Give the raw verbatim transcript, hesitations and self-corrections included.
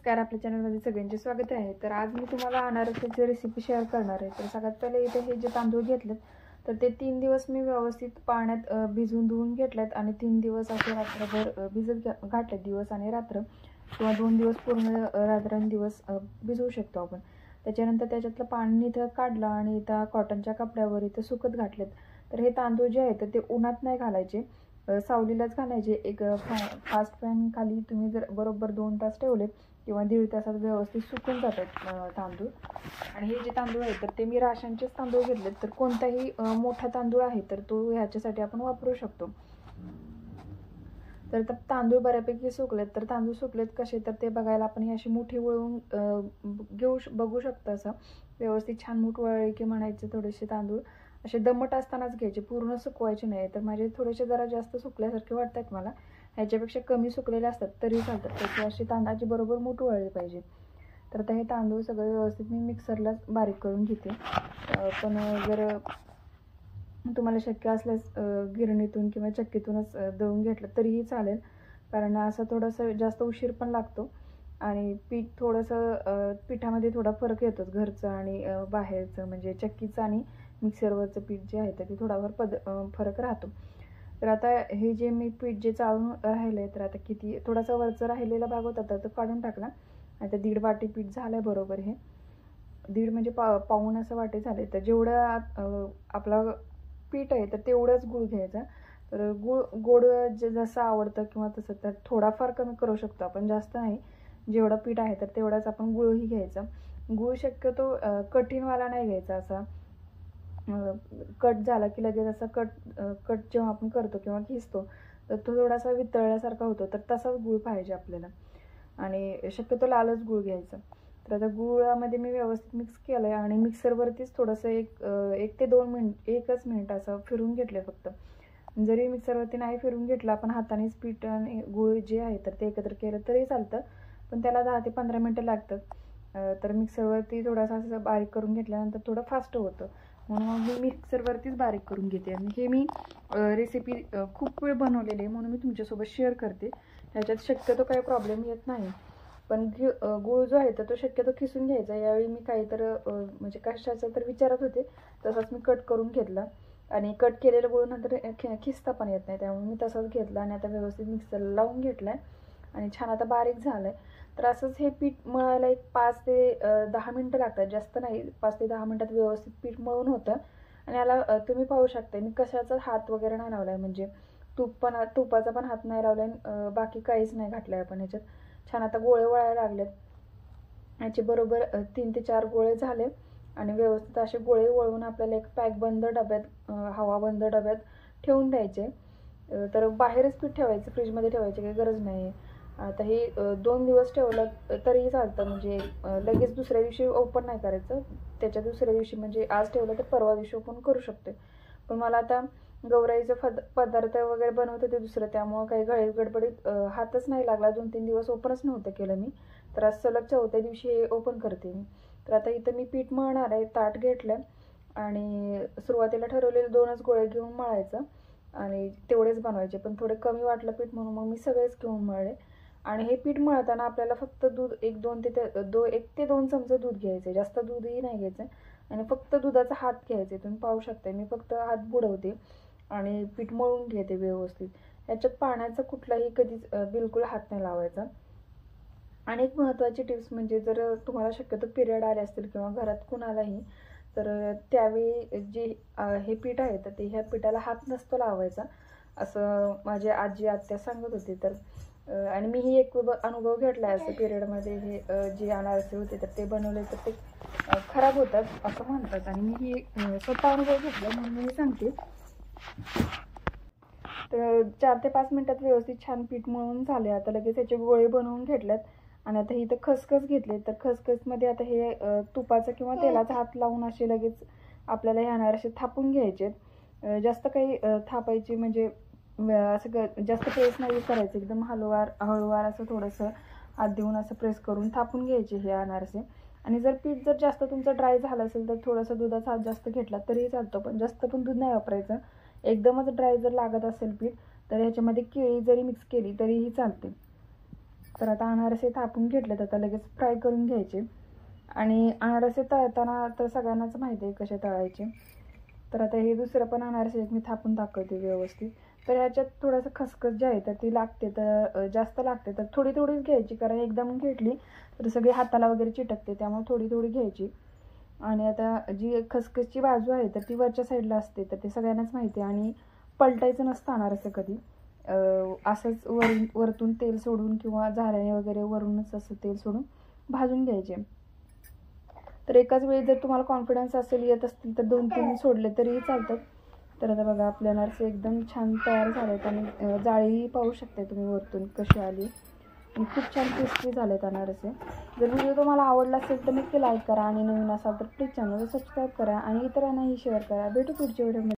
नमस्कार, आपल्या चॅनलमध्ये सगळ्यांचे स्वागत आहे। तर आज मी तुम्हाला अनारसाची रेसिपी शेअर करणार आहे। तर सगळ्यात पहिले इथे हे जे तांदूळ घेतलेत तर ते तीन दिवस मी व्यवस्थित पाण्यात भिजवून धुवून घेतलेत आणि तीन दिवस असे रात्रभर भिजत घातले, दिवस आणि रात्र किंवा दोन दिवस पूर्ण रात्रंदिवस भिजवू शकतो आपण। त्याच्यानंतर त्याच्यातलं पाणी निथळ काढलं आणि इथं कॉटनच्या कपड्यावर इथं सुकत घातलेत। तर हे तांदूळ जे आहेत ते उन्हात नाही घालायचे, सावलीलाच घालायचे। एक फास्ट फॅन खाली तुम्ही जर बरोबर दोन तास ठेवले किंवा दीड तासात व्यवस्थित सुकून जातात तांदूळ। आणि हे जे तांदूळ आहेत तर ते मी राशनचेच तांदूळ घेतलेत। तर कोणताही मोठा तांदूळ आहे तर तो ह्याच्यासाठी आपण वापरू शकतो। तर तांदूळ बऱ्यापैकी सुकलेत। तर तांदूळ सुकलेत कसे तर ते बघायला आपण ही अशी मुठी वळून घेऊ बघू शकता। असं व्यवस्थित छान मूठ वळली की म्हणायचे थोडेसे तांदूळ असे दमट असतानाच घ्यायचे, पूर्ण सुकवायचे नाही। तर माझे थोडेसे जरा जास्त सुकल्यासारखे वाटतात मला, ह्याच्यापेक्षा कमी सुकलेले असतात तरी चालतात। त्याची अशी तांदळाची बरोबर मूठ वळली पाहिजे। तर आता हे तांदूळ सगळे व्यवस्थित मी मिक्सरला बारीक करून घेते। पण जर तुम्हाला शक्य असल्यास गिरणीतून किंवा चक्कीतूनच दळून घेतलं तरीही चालेल, कारण असं थोडंसं जास्त उशीर पण लागतो आणि पीठ थोडंसं पिठामध्ये थोडा फरक येतोच घरचं आणि बाहेरचं, म्हणजे चक्कीचं आणि मिक्सरवरचं पीठ जे आहे तर ते थोडाफार पद फरक राहतो। तर आता हे जे मी पीठ जे चाळून राहिलंय तर आता किती थोडासा वरचा राहिलेला भाग होता तर तो काढून टाकला। आता दीड वाटी पीठ झालंय बरोबर, हे दीड म्हणजे पा पाऊण असं वाटी झाले। तर जेवढं आपला पीठ आहे तर तेवढंच गूळ घ्यायचा। तर गूळ गोड जे जसं आवडतं किंवा तसं तर थोडाफार कमी करू शकतो आपण, जास्त नाही। जेवढं पीठ आहे तर तेवढाच आपण गूळही घ्यायचा। गूळ शक्यतो कठीणवाला नाही घ्यायचा, असा कट झाला की लगेच असा कट कट जेव्हा आपण करतो किंवा खिसतो तर तो थोडासा वितळल्यासारखा होतो, तर तसाच गूळ पाहिजे आपल्याला आणि शक्यतो लालच गूळ घ्यायचा। तर आता गुळामध्ये मी व्यवस्थित मिक्स केलं आहे आणि मिक्सरवरतीच थोडंसं एक एक ते दोन मिनिट एकच मिनिट असं फिरून घेतलं फक्त। जरी मिक्सरवरती नाही फिरून घेतलं आपण हातानेच पीठ आणि गूळ जे आहे तर ते एकत्र केलं तरी चालतं, पण त्याला दहा ते पंधरा मिनटं लागतात। तर मिक्सरवरती थोडासा असं बारीक करून घेतल्यानंतर थोडं फास्ट होतं, म्हणून मग मी मिक्सरवरतीच बारीक करून घेते। आणि हे मी रेसिपी खूप वेळ बनवलेली आहे म्हणून मी तुमच्यासोबत शेअर करते। ह्याच्यात शक्यतो काही प्रॉब्लेम येत नाही, पण गूळ जो आहे तर तो शक्यतो खिसून घ्यायचा। यावेळी मी काहीतरी म्हणजे कशाचं तर विचारत होते, तसंच मी कट करून घेतला आणि कट केलेलं गूळ नंतर खिसता पण येत नाही, त्यामुळे मी तसंच घेतला आणि आता व्यवस्थित मिक्सरला लावून घेतलाय आणि छान आता बारीक झालंय। तर असंच हे पीठ मळायला एक पाच ते दहा मिनटं लागतात, जास्त नाही, पाच ते दहा मिनटात व्यवस्थित पीठ मळून होतं। आणि याला तुम्ही पाहू शकता मी कशाचा हात वगैरे नाही लावलाय, म्हणजे तूप पण तुपाचा पण हात नाही लावलाय, बाकी काहीच नाही घातलंय आपण ह्याच्यात। छान आता गोळे वळायला लागलेत। याचे बरोबर तीन ते चार गोळे झाले आणि व्यवस्थित असे गोळे वळून आपल्याला एक पॅक बंद डब्यात, हवा बंद डब्यात ठेवून द्यायचे। तर बाहेरच पीठ ठेवायचं, फ्रीजमध्ये ठेवायची काही गरज नाही। आता हे दोन दिवस ठेवलं तरीही चालतं, म्हणजे लगेच दुसऱ्या दिवशी ओपन नाही करायचं। त्याच्या दुसऱ्या दिवशी म्हणजे आज ठेवलं तर परवा दिवशी ओपन करू शकते। पण मला आता गौराईचं फद पदार्थ वगैरे बनवत होते दुसरं, त्यामुळं काही गळीत गडबडीत हातच नाही लागला, दोन तीन दिवस ओपनच नव्हतं केलं मी। तर आज सलग चौथ्या दिवशी हे ओपन करते मी। तर आता इथं मी पीठ मळणार आहे, ताट घेतलं आणि सुरुवातीला ठरवलेले दोनच गोळे घेऊन मळायचं आणि तेवढेच बनवायचे, पण थोडे कमी वाटलं पीठ म्हणून मग मी सगळेच घेऊन मळले। आणि हे पीठ मळताना आपल्याला फक्त दूध एक दोन ते दो एक ते दोन चमचे दूध घ्यायचे, जास्त दूधही नाही घ्यायचं आणि फक्त दुधाचा हात घ्यायचे। तुम्ही पाहू शकता मी फक्त हात बुडवते आणि पीठ मळून घेते व्यवस्थित। याच्यात पाण्याचा कुठलाही कधीच बिलकुल हात नाही लावायचा। आणि एक महत्त्वाची टिप्स म्हणजे जर तुम्हाला शक्यतो पिरियड आले असतील किंवा घरात कुणालाही, तर त्यावेळी जे हे पीठ आहे तर ते ह्या पिठाला हात नसतो लावायचा, असं माझी आजी आत्या सांगत होती। तर आणि मीही एक अनुभव घेतला आहे, असं पिरियडमध्ये हे जे अनारसे होते तर ते बनवले तर ते खराब होतात असं म्हणतात, आणि मीही स्वतः अनुभव घेतला म्हणून मी सांगते। तर चार ते पाच मिनिटात व्यवस्थित छान पीठ मळून झाले। आता लगेच याचे गोळे बनवून घेतल्यात आणि आता इथं खसखस घेतले। तर खसखसमध्ये आता हे तुपाचा किंवा तेलाचा हात लावून असे लगेच आपल्याला हे अनारसे थापून घ्यायचे। जास्त काही थापायची म्हणजे असं जास्त प्रेस नाही करायचं, एकदम हलवार हळूवार असं थोडंसं हात देऊन असं प्रेस करून थापून घ्यायचे हे अनारसे। आणि जर पीठ जर जास्त तुमचं ड्राय झालं असेल तर थोडंसं दुधाचा हात जास्त घेतला तरीही चालतो, पण जास्त पण दूध नाही वापरायचं। एकदमच ड्राय जर लागत असेल पीठ तर ह्याच्यामध्ये केळी जरी मिक्स केली तरीही चालते। तर आता अनारसे थापून घेतलेत, आता लगेच फ्राय करून घ्यायचे. आणि अनारसे तळताना तर सगळ्यांनाच माहिती आहे कसे तळायचे. तर आता हे दुसरं पण अनारसे मी थापून दाखवते व्यवस्थित. तर ह्याच्यात थोडंसं खसखस जी आहे तर ती लागते, तर जास्त लागते तर थोडी थोडीच घ्यायची, कारण एकदम घेतली तर सगळी हाताला वगैरे चिटकते, त्यामुळे थोडी थोडी घ्यायची. आणि आता जी खसखसची बाजू आहे तर ती वरच्या साईडला असते, तर ते सगळ्यांनाच माहिती आहे. आणि पलटायचं नसतं अनारसे कधी, असंच वरून वरतून तेल सोडून किंवा झाऱ्याने वगैरे वरूनच असं तेल सोडून भाजून घ्यायचे. तर एकाच वेळी जर तुम्हाला कॉन्फिडन्स असेल, येत असतील तर दोन तीन सोडले तरीही चालतात. तर आता बघा आपले अनारसे एकदम छान तयार झालेत आणि जाळी पाहू शकता तुम्ही वरतून कशी आली आणि खूप छान क्रिस्पी झालेत अनारसे. जर व्हिडिओ तुम्हाला आवडला असेल तर नक्की लाईक करा आणि नवीन असाल तर प्लीज चॅनलला सबस्क्राईब करा आणि इतरांनाही शेअर करा. भेटू पुढच्या व्हिडिओमध्ये.